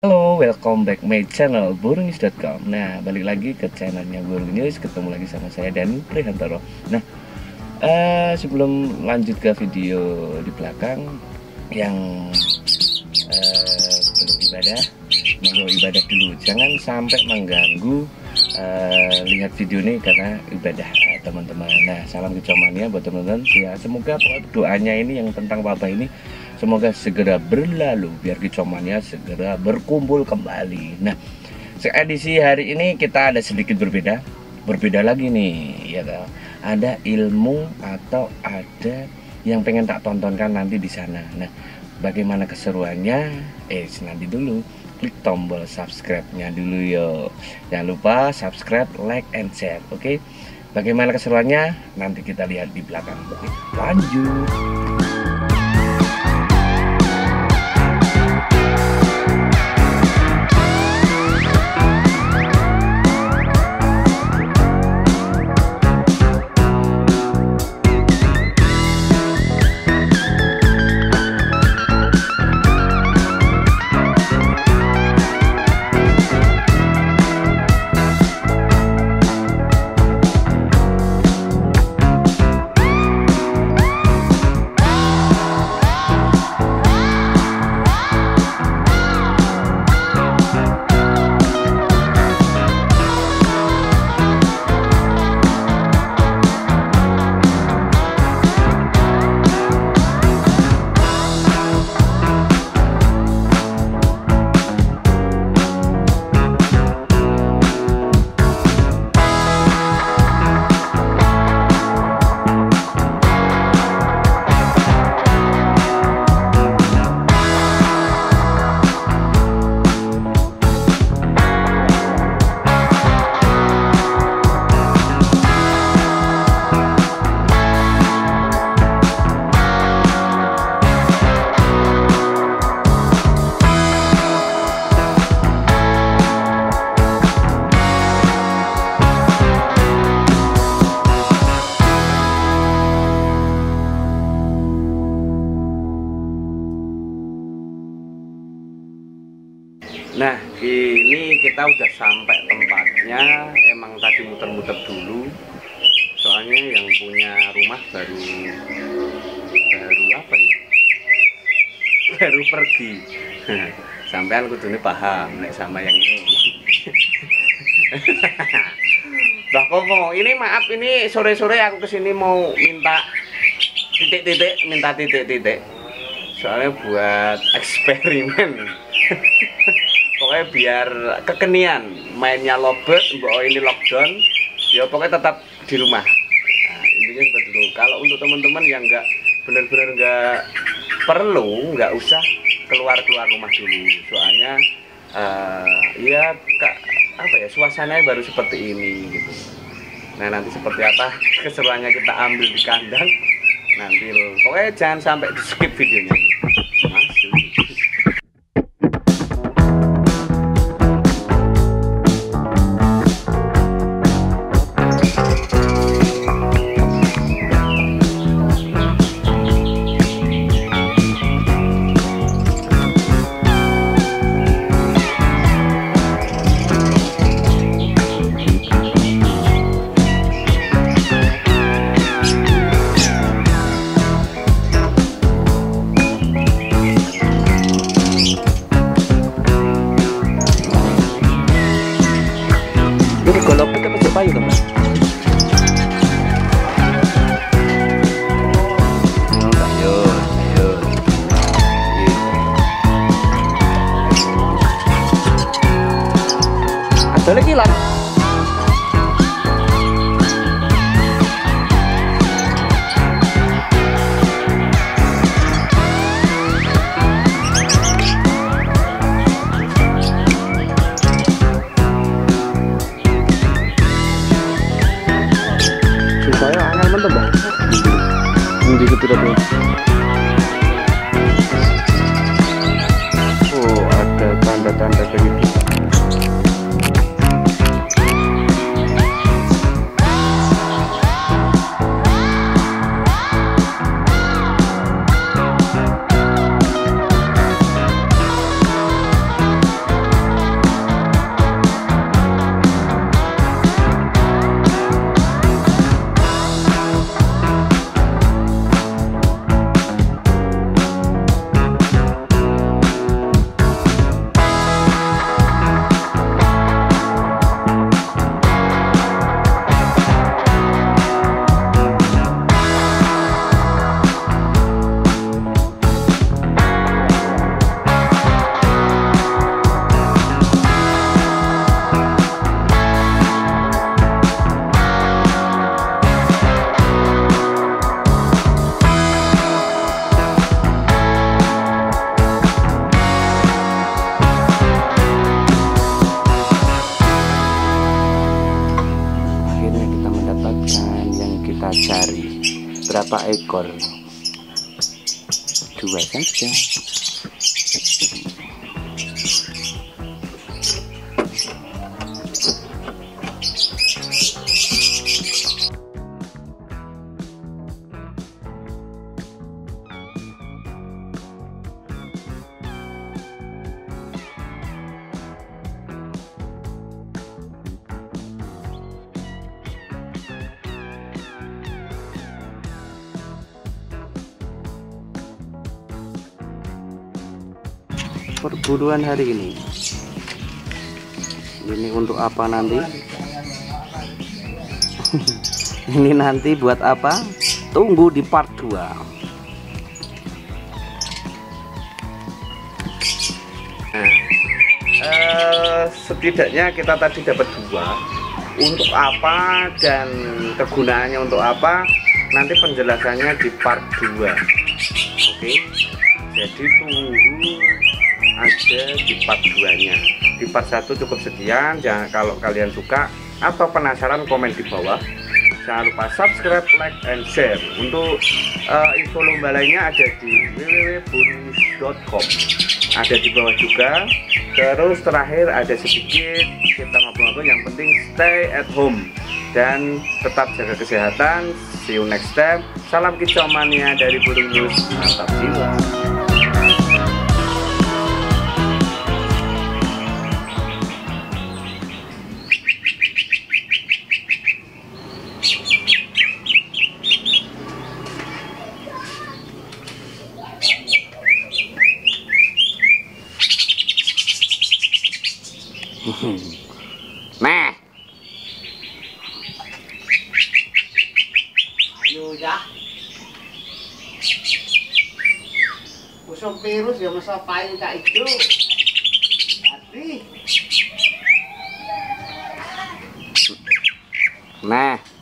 Halo, welcome back my channel burungnews.com. Nah, balik lagi ke channelnya Burung News. Ketemu lagi sama saya Dani Prihantoro. Nah, sebelum lanjut ke video di belakang yang belum ibadah, mau ibadah dulu. Jangan sampai mengganggu lihat video ini karena ibadah teman-teman. Nah, salam kecomania buat teman-teman. Ya, semoga doanya ini yang tentang wabah ini semoga segera berlalu biar kecomannya segera berkumpul kembali. Nah, edisi hari ini kita ada sedikit berbeda lagi nih, ya kan? Ada ilmu atau ada yang pengen tak tontonkan nanti di sana. Nah, bagaimana keseruannya? Nanti dulu klik tombol subscribe-nya dulu yo. Jangan lupa subscribe, like, and share. Oke? Bagaimana keseruannya? Nanti kita lihat di belakang. Oke, lanjut. Nah, ini kita udah sampai tempatnya. Emang tadi muter-muter dulu, soalnya yang punya rumah baru apa ya? Baru pergi. Sampean kudune paham nek sama yang ini. Bah Koko, ini maaf, ini sore-sore aku kesini mau minta titik-titik. Soalnya buat eksperimen. Pokoknya biar kekenian mainnya lobet, ini lockdown, ya pokoknya tetap di rumah. Nah, intinya seperti itu. Kalau untuk teman-teman yang benar-benar nggak perlu, nggak usah keluar rumah dulu. Soalnya suasananya baru seperti ini gitu. Nah, nanti seperti apa keseruannya kita ambil di kandang nanti loh. Pokoknya jangan sampai di skip videonya. Masuk. Ini golopet apa Jepayu teman? Sayur. Ada lagi lah. Saya angin mantap bang. Ini tidak tuh. Oh, ada tanda-tanda begitu. berapa ekor? 2 saja. Perburuan hari ini untuk apa nanti? Ini nanti buat apa? Tunggu di part 2. Setidaknya kita tadi dapat 2. Untuk apa dan kegunaannya untuk apa, nanti penjelasannya di part 2. Oke, jadi tunggu aja di part 2 nya. Di part 1 cukup sekian. Jangan, kalau kalian suka atau penasaran, komen di bawah. Jangan lupa subscribe, like, and share. Untuk info lomba lainnya ada di www.bonus.com, ada di bawah juga. Terus terakhir ada sedikit kita ngobrol-ngobrol, yang penting stay at home dan tetap jaga kesehatan. See you next time. Salam kicau mania dari Burung News. Mantap jiwa. Nah, ayo ya. Usung virus ya masa payu kak itu. Hati. nah.